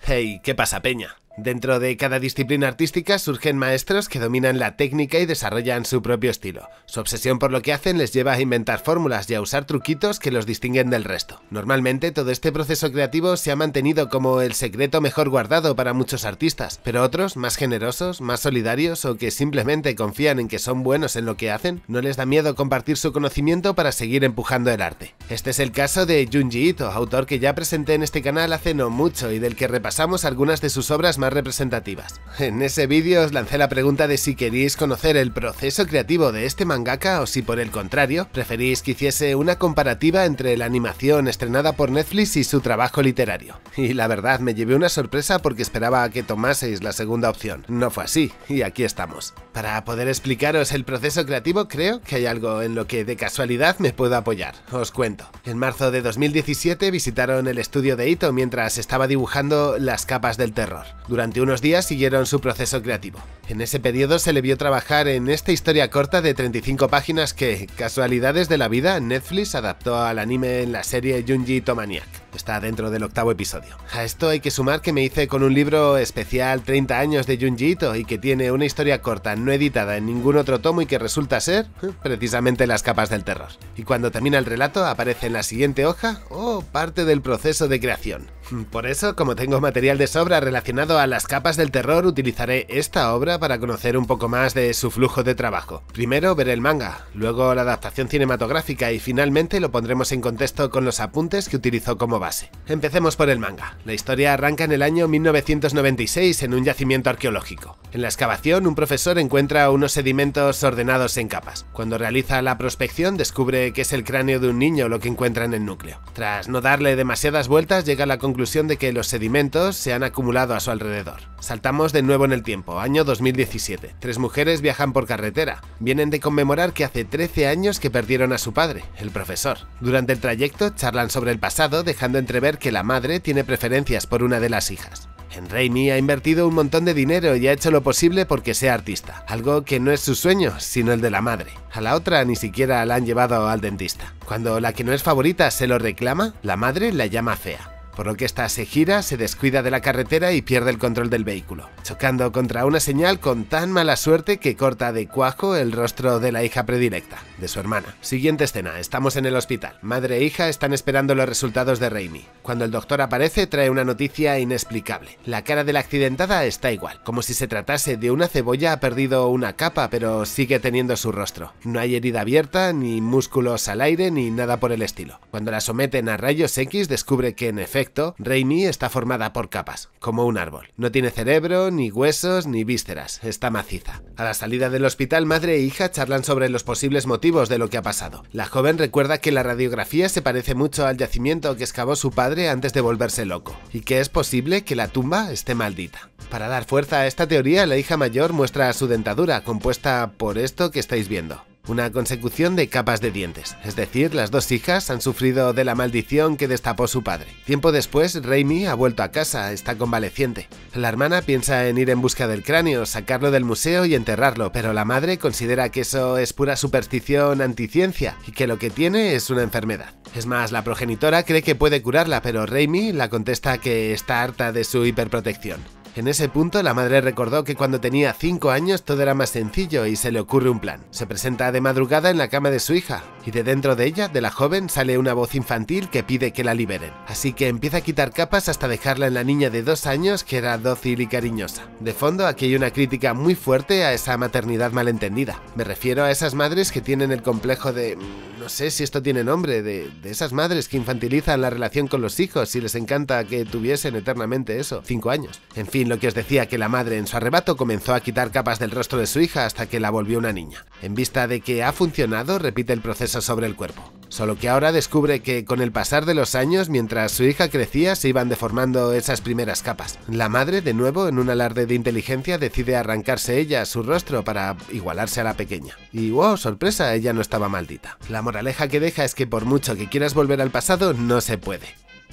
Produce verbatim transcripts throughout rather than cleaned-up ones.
Hey, ¿qué pasa, peña? Dentro de cada disciplina artística surgen maestros que dominan la técnica y desarrollan su propio estilo. Su obsesión por lo que hacen les lleva a inventar fórmulas y a usar truquitos que los distinguen del resto. Normalmente todo este proceso creativo se ha mantenido como el secreto mejor guardado para muchos artistas, pero otros, más generosos, más solidarios o que simplemente confían en que son buenos en lo que hacen, no les da miedo compartir su conocimiento para seguir empujando el arte. Este es el caso de Junji Ito, autor que ya presenté en este canal hace no mucho y del que repasamos algunas de sus obras más más representativas. En ese vídeo os lancé la pregunta de si queríais conocer el proceso creativo de este mangaka o si por el contrario preferís que hiciese una comparativa entre la animación estrenada por Netflix y su trabajo literario. Y la verdad me llevé una sorpresa porque esperaba que tomaseis la segunda opción. No fue así, y aquí estamos. Para poder explicaros el proceso creativo creo que hay algo en lo que de casualidad me puedo apoyar. Os cuento. En marzo de dos mil diecisiete visitaron el estudio de Ito mientras estaba dibujando Las capas del terror. Durante unos días siguieron su proceso creativo. En ese periodo se le vio trabajar en esta historia corta de treinta y cinco páginas que, casualidades de la vida, Netflix adaptó al anime en la serie Junji Ito Maniac. Está dentro del octavo episodio. A esto hay que sumar que me hice con un libro especial treinta años de Junji Ito y que tiene una historia corta no editada en ningún otro tomo y que resulta ser, eh, precisamente Las capas del terror. Y cuando termina el relato aparece en la siguiente hoja, oh, parte del proceso de creación. Por eso, como tengo material de sobra relacionado a Las capas del terror, utilizaré esta obra para conocer un poco más de su flujo de trabajo. Primero veré el manga, luego la adaptación cinematográfica y finalmente lo pondremos en contexto con los apuntes que utilizó como base. Empecemos por el manga. La historia arranca en el año mil novecientos noventa y seis en un yacimiento arqueológico. En la excavación, un profesor encuentra unos sedimentos ordenados en capas. Cuando realiza la prospección, descubre que es el cráneo de un niño lo que encuentra en el núcleo. Tras no darle demasiadas vueltas, llega a la conclusión conclusión de que los sedimentos se han acumulado a su alrededor. Saltamos de nuevo en el tiempo, año dos mil diecisiete. Tres mujeres viajan por carretera. Vienen de conmemorar que hace trece años que perdieron a su padre, el profesor. Durante el trayecto charlan sobre el pasado, dejando entrever que la madre tiene preferencias por una de las hijas. En Raimi ha invertido un montón de dinero y ha hecho lo posible porque sea artista, algo que no es su sueño, sino el de la madre. A la otra ni siquiera la han llevado al dentista. Cuando la que no es favorita se lo reclama, la madre la llama fea. Por lo que ésta se gira, se descuida de la carretera y pierde el control del vehículo, chocando contra una señal con tan mala suerte que corta de cuajo el rostro de la hija predilecta, de su hermana. Siguiente escena, estamos en el hospital. Madre e hija están esperando los resultados de Raimi. Cuando el doctor aparece, trae una noticia inexplicable. La cara de la accidentada está igual, como si se tratase de una cebolla. Ha perdido una capa, pero sigue teniendo su rostro. No hay herida abierta, ni músculos al aire, ni nada por el estilo. Cuando la someten a rayos X, descubre que en efecto Raimi está formada por capas, como un árbol. No tiene cerebro, ni huesos, ni vísceras, está maciza. A la salida del hospital, madre e hija charlan sobre los posibles motivos de lo que ha pasado. La joven recuerda que la radiografía se parece mucho al yacimiento que excavó su padre antes de volverse loco, y que es posible que la tumba esté maldita. Para dar fuerza a esta teoría, la hija mayor muestra su dentadura, compuesta por esto que estáis viendo. Una consecución de capas de dientes, es decir, las dos hijas han sufrido de la maldición que destapó su padre. Tiempo después, Raimi ha vuelto a casa, está convaleciente. La hermana piensa en ir en busca del cráneo, sacarlo del museo y enterrarlo, pero la madre considera que eso es pura superstición anticiencia y que lo que tiene es una enfermedad. Es más, la progenitora cree que puede curarla, pero Raimi la contesta que está harta de su hiperprotección. En ese punto, la madre recordó que cuando tenía cinco años todo era más sencillo y se le ocurre un plan. Se presenta de madrugada en la cama de su hija, y de dentro de ella, de la joven, sale una voz infantil que pide que la liberen. Así que empieza a quitar capas hasta dejarla en la niña de dos años que era dócil y cariñosa. De fondo, aquí hay una crítica muy fuerte a esa maternidad malentendida. Me refiero a esas madres que tienen el complejo de... no sé si esto tiene nombre, de, de esas madres que infantilizan la relación con los hijos y les encanta que tuviesen eternamente eso, cinco años. En fin, lo que os decía, que la madre en su arrebato comenzó a quitar capas del rostro de su hija hasta que la volvió una niña. En vista de que ha funcionado, repite el proceso sobre el cuerpo. Solo que ahora descubre que con el pasar de los años, mientras su hija crecía, se iban deformando esas primeras capas. La madre, de nuevo, en un alarde de inteligencia, decide arrancarse ella su rostro para igualarse a la pequeña. Y wow, sorpresa, ella no estaba maldita. La moraleja que deja es que por mucho que quieras volver al pasado, no se puede.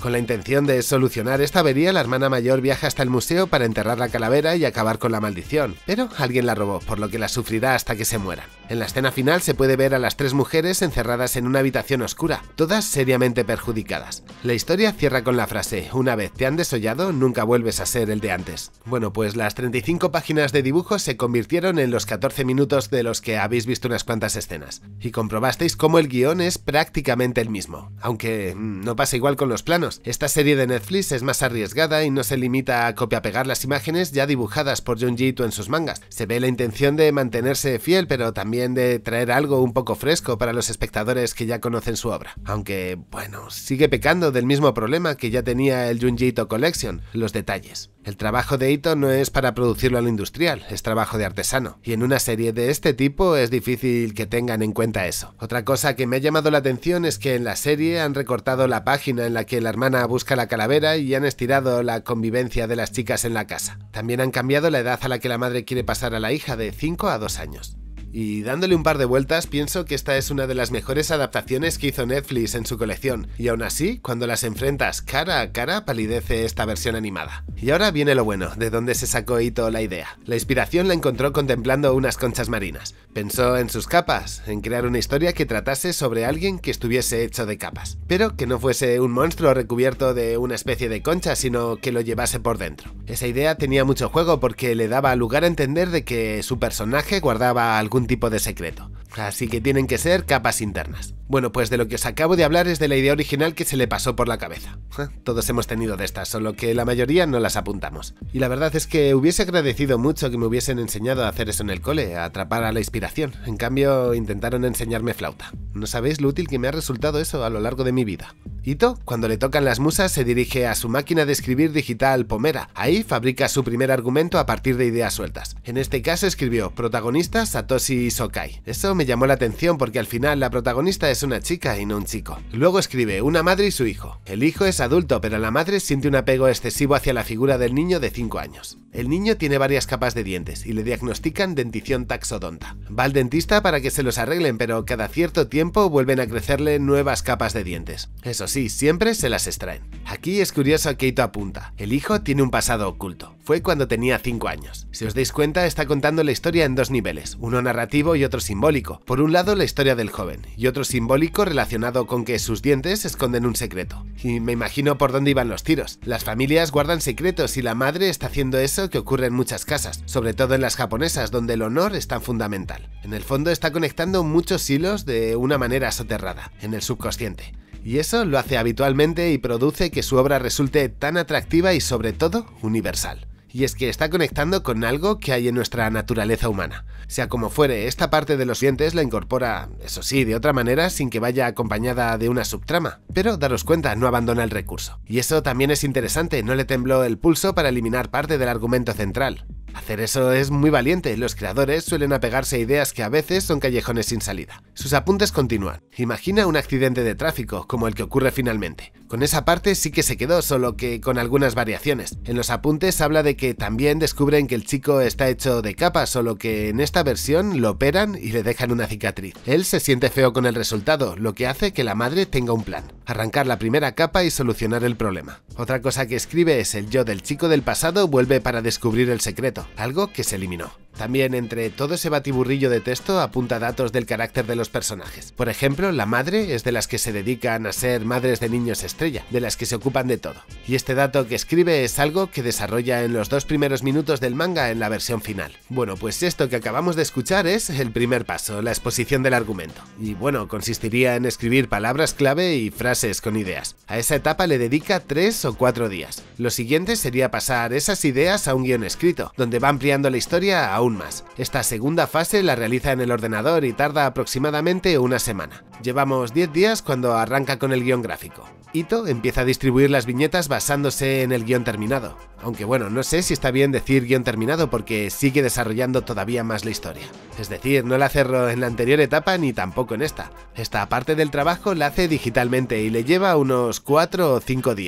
Con la intención de solucionar esta avería, la hermana mayor viaja hasta el museo para enterrar la calavera y acabar con la maldición, pero alguien la robó, por lo que la sufrirá hasta que se mueran. En la escena final se puede ver a las tres mujeres encerradas en una habitación oscura, todas seriamente perjudicadas. La historia cierra con la frase: una vez te han desollado, nunca vuelves a ser el de antes. Bueno, pues las treinta y cinco páginas de dibujos se convirtieron en los catorce minutos de los que habéis visto unas cuantas escenas, y comprobasteis cómo el guión es prácticamente el mismo, aunque no pasa igual con los planos. Esta serie de Netflix es más arriesgada y no se limita a copiar-pegar las imágenes ya dibujadas por Junji Ito en sus mangas. Se ve la intención de mantenerse fiel, pero también de traer algo un poco fresco para los espectadores que ya conocen su obra. Aunque, bueno, sigue pecando del mismo problema que ya tenía el Junji Ito Collection: los detalles. El trabajo de Ito no es para producirlo a lo industrial, es trabajo de artesano, y en una serie de este tipo es difícil que tengan en cuenta eso. Otra cosa que me ha llamado la atención es que en la serie han recortado la página en la que la hermana busca la calavera y han estirado la convivencia de las chicas en la casa. También han cambiado la edad a la que la madre quiere pasar a la hija, de cinco a dos años. Y dándole un par de vueltas, pienso que esta es una de las mejores adaptaciones que hizo Netflix en su colección, y aún así, cuando las enfrentas cara a cara, palidece esta versión animada. Y ahora viene lo bueno, de dónde se sacó Ito la idea. La inspiración la encontró contemplando unas conchas marinas. Pensó en sus capas, en crear una historia que tratase sobre alguien que estuviese hecho de capas, pero que no fuese un monstruo recubierto de una especie de concha, sino que lo llevase por dentro. Esa idea tenía mucho juego porque le daba lugar a entender de que su personaje guardaba algún tipo de secreto, así que tienen que ser capas internas. Bueno, pues de lo que os acabo de hablar es de la idea original que se le pasó por la cabeza. Todos hemos tenido de estas, solo que la mayoría no las apuntamos. Y la verdad es que hubiese agradecido mucho que me hubiesen enseñado a hacer eso en el cole, a atrapar a la inspiración. En cambio, intentaron enseñarme flauta. No sabéis lo útil que me ha resultado eso a lo largo de mi vida. Ito, cuando le tocan las musas, se dirige a su máquina de escribir digital Pomera. Ahí fabrica su primer argumento a partir de ideas sueltas. En este caso escribió: protagonista Satoshi Sokai. Eso me llamó la atención porque al final la protagonista es una chica y no un chico. Luego escribe: una madre y su hijo. El hijo es adulto, pero la madre siente un apego excesivo hacia la figura del niño de cinco años. El niño tiene varias capas de dientes y le diagnostican dentición taxodonta. Va al dentista para que se los arreglen, pero cada cierto tiempo vuelven a crecerle nuevas capas de dientes. Eso sí, siempre se las extraen. Aquí es curioso que Ito apunta: el hijo tiene un pasado oculto. Fue cuando tenía cinco años. Si os dais cuenta, está contando la historia en dos niveles, uno narrativo y otro simbólico. Por un lado, la historia del joven, y otro simbólico relacionado con que sus dientes esconden un secreto. Y me imagino por dónde iban los tiros. Las familias guardan secretos y la madre está haciendo eso que ocurre en muchas casas, sobre todo en las japonesas, donde el honor es tan fundamental. En el fondo está conectando muchos hilos de una manera soterrada, en el subconsciente. Y eso lo hace habitualmente y produce que su obra resulte tan atractiva y sobre todo universal. Y es que está conectando con algo que hay en nuestra naturaleza humana. Sea como fuere, esta parte de los dientes la incorpora, eso sí, de otra manera, sin que vaya acompañada de una subtrama. Pero daros cuenta, no abandona el recurso. Y eso también es interesante, no le tembló el pulso para eliminar parte del argumento central. Hacer eso es muy valiente, los creadores suelen apegarse a ideas que a veces son callejones sin salida. Sus apuntes continúan. Imagina un accidente de tráfico, como el que ocurre finalmente. Con esa parte sí que se quedó, solo que con algunas variaciones. En los apuntes habla de que también descubren que el chico está hecho de capas, solo que en esta versión lo operan y le dejan una cicatriz. Él se siente feo con el resultado, lo que hace que la madre tenga un plan: arrancar la primera capa y solucionar el problema. Otra cosa que escribe es: el yo del chico del pasado vuelve para descubrir el secreto, algo que se eliminó. También entre todo ese batiburrillo de texto apunta datos del carácter de los personajes. Por ejemplo, la madre es de las que se dedican a ser madres de niños estrella, de las que se ocupan de todo. Y este dato que escribe es algo que desarrolla en los dos primeros minutos del manga en la versión final. Bueno, pues esto que acabamos de escuchar es el primer paso, la exposición del argumento. Y bueno, consistiría en escribir palabras clave y frases con ideas. A esa etapa le dedica tres o cuatro días. Lo siguiente sería pasar esas ideas a un guión escrito, donde va ampliando la historia aún más. Esta segunda fase la realiza en el ordenador y tarda aproximadamente una semana. Llevamos diez días cuando arranca con el guión gráfico. Ito empieza a distribuir las viñetas basándose en el guión terminado. Aunque bueno, no sé si está bien decir guión terminado porque sigue desarrollando todavía más la historia. Es decir, no la cerró en la anterior etapa ni tampoco en esta. Esta parte del trabajo la hace digitalmente y le lleva unos cuatro o cinco días.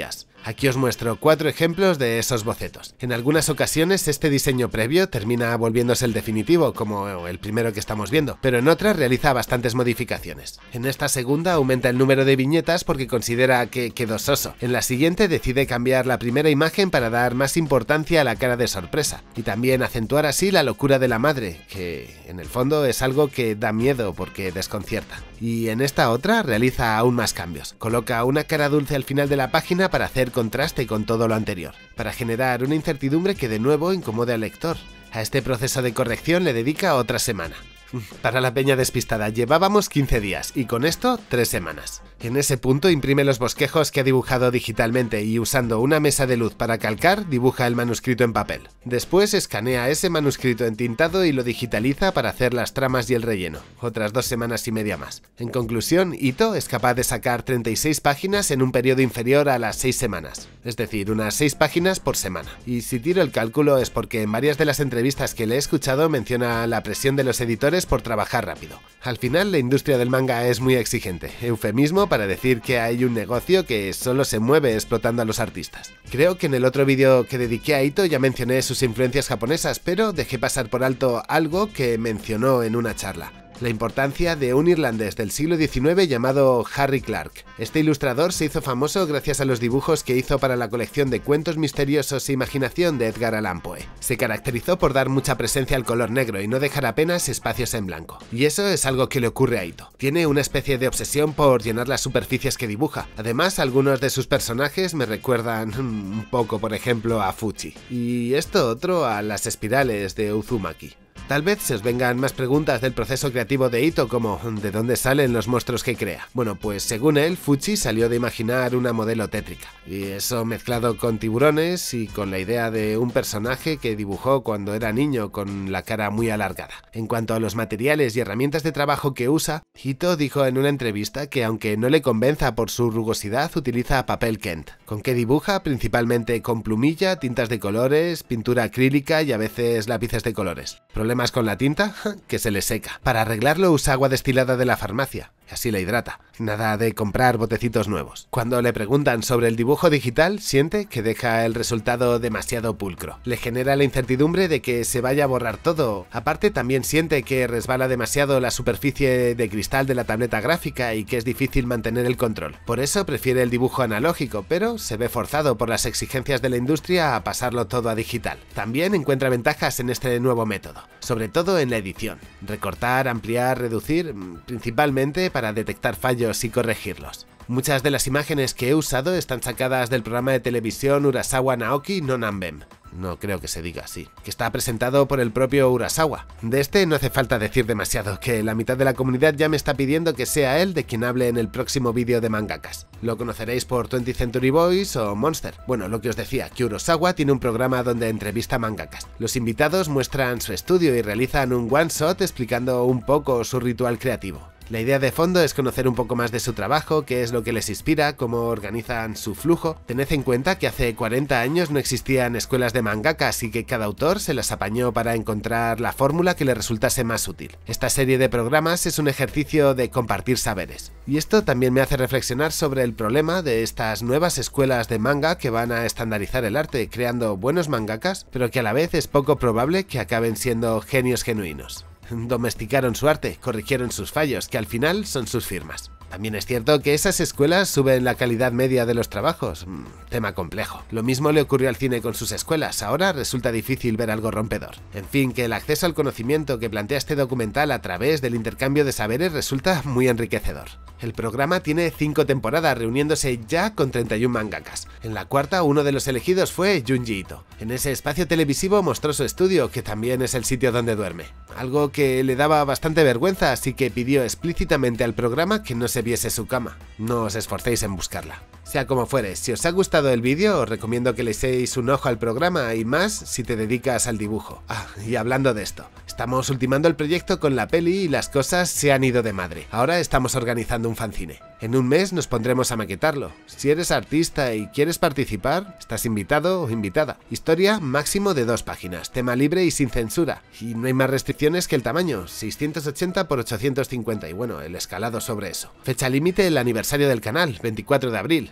Aquí os muestro cuatro ejemplos de esos bocetos. En algunas ocasiones este diseño previo termina volviéndose el definitivo, como el primero que estamos viendo, pero en otras realiza bastantes modificaciones. En esta segunda aumenta el número de viñetas porque considera que quedó soso. En la siguiente decide cambiar la primera imagen para dar más importancia a la cara de sorpresa, y también acentuar así la locura de la madre, que en el fondo es algo que da miedo porque desconcierta. Y en esta otra realiza aún más cambios. Coloca una cara dulce al final de la página para hacer contraste con todo lo anterior, para generar una incertidumbre que de nuevo incomode al lector. A este proceso de corrección le dedica otra semana. Para la peña despistada llevábamos quince días y con esto tres semanas. En ese punto imprime los bosquejos que ha dibujado digitalmente y usando una mesa de luz para calcar dibuja el manuscrito en papel. Después escanea ese manuscrito entintado y lo digitaliza para hacer las tramas y el relleno, otras dos semanas y media más. En conclusión, Ito es capaz de sacar treinta y seis páginas en un periodo inferior a las seis semanas, es decir, unas seis páginas por semana. Y si tiro el cálculo es porque en varias de las entrevistas que le he escuchado menciona la presión de los editores por trabajar rápido. Al final la industria del manga es muy exigente, eufemismo para decir que hay un negocio que solo se mueve explotando a los artistas. Creo que en el otro vídeo que dediqué a Ito ya mencioné sus influencias japonesas, pero dejé pasar por alto algo que mencionó en una charla. La importancia de un irlandés del siglo diecinueve llamado Harry Clarke. Este ilustrador se hizo famoso gracias a los dibujos que hizo para la colección de cuentos misteriosos e imaginación de Edgar Allan Poe. Se caracterizó por dar mucha presencia al color negro y no dejar apenas espacios en blanco. Y eso es algo que le ocurre a Ito. Tiene una especie de obsesión por llenar las superficies que dibuja. Además, algunos de sus personajes me recuerdan un poco, por ejemplo, a Fuchi. Y esto otro a las espirales de Uzumaki. Tal vez se os vengan más preguntas del proceso creativo de Ito, como ¿de dónde salen los monstruos que crea? Bueno, pues según él, Fuchi salió de imaginar una modelo tétrica, y eso mezclado con tiburones y con la idea de un personaje que dibujó cuando era niño con la cara muy alargada. En cuanto a los materiales y herramientas de trabajo que usa, Ito dijo en una entrevista que aunque no le convenza por su rugosidad, utiliza papel Kent, con que dibuja principalmente con plumilla, tintas de colores, pintura acrílica y a veces lápices de colores. ¿Problemas con la tinta? Que se le seca. Para arreglarlo usa agua destilada de la farmacia, y así la hidrata. Nada de comprar botecitos nuevos. Cuando le preguntan sobre el dibujo digital, siente que deja el resultado demasiado pulcro. Le genera la incertidumbre de que se vaya a borrar todo. Aparte, también siente que resbala demasiado la superficie de cristal de la tableta gráfica y que es difícil mantener el control. Por eso prefiere el dibujo analógico, pero se ve forzado por las exigencias de la industria a pasarlo todo a digital. También encuentra ventajas en este nuevo método, sobre todo en la edición. Recortar, ampliar, reducir, principalmente para detectar fallos y corregirlos. Muchas de las imágenes que he usado están sacadas del programa de televisión Urasawa Naoki no Nanben. No creo que se diga así, que está presentado por el propio Urasawa. De este no hace falta decir demasiado, que la mitad de la comunidad ya me está pidiendo que sea él de quien hable en el próximo vídeo de mangakas. Lo conoceréis por twentieth Century Boys o Monster. Bueno, lo que os decía, que Urasawa tiene un programa donde entrevista mangakas. Los invitados muestran su estudio y realizan un one shot explicando un poco su ritual creativo. La idea de fondo es conocer un poco más de su trabajo, qué es lo que les inspira, cómo organizan su flujo. Tened en cuenta que hace cuarenta años no existían escuelas de mangaka, así que cada autor se las apañó para encontrar la fórmula que le resultase más útil. Esta serie de programas es un ejercicio de compartir saberes. Y esto también me hace reflexionar sobre el problema de estas nuevas escuelas de manga que van a estandarizar el arte, creando buenos mangakas, pero que a la vez es poco probable que acaben siendo genios genuinos. Domesticaron su arte, corrigieron sus fallos, que al final son sus firmas. También es cierto que esas escuelas suben la calidad media de los trabajos. Mm, tema complejo. Lo mismo le ocurrió al cine con sus escuelas, ahora resulta difícil ver algo rompedor. En fin, que el acceso al conocimiento que plantea este documental a través del intercambio de saberes resulta muy enriquecedor. El programa tiene cinco temporadas, reuniéndose ya con treinta y un mangakas. En la cuarta, uno de los elegidos fue Junji Ito. En ese espacio televisivo mostró su estudio, que también es el sitio donde duerme. Algo que le daba bastante vergüenza, así que pidió explícitamente al programa que no se viese su cama. No os esforcéis en buscarla. Sea como fuere, si os ha gustado el vídeo, os recomiendo que le echéis un ojo al programa y más si te dedicas al dibujo. Ah, y hablando de esto, estamos ultimando el proyecto con la peli y las cosas se han ido de madre. Ahora estamos organizando un fanzine. En un mes nos pondremos a maquetarlo. Si eres artista y quieres participar, estás invitado o invitada. Historia máximo de dos páginas, tema libre y sin censura. Y no hay más restricciones que el tamaño, seiscientos ochenta por ochocientos cincuenta y bueno, el escalado sobre eso. Fecha límite el aniversario del canal, veinticuatro de abril.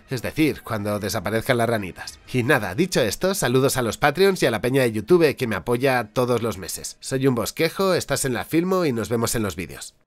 es decir, cuando desaparezcan las ranitas. Y nada, dicho esto, saludos a los Patreons y a la peña de YouTube que me apoya todos los meses. Soy un bosquejo, estás en la Filmo y nos vemos en los vídeos.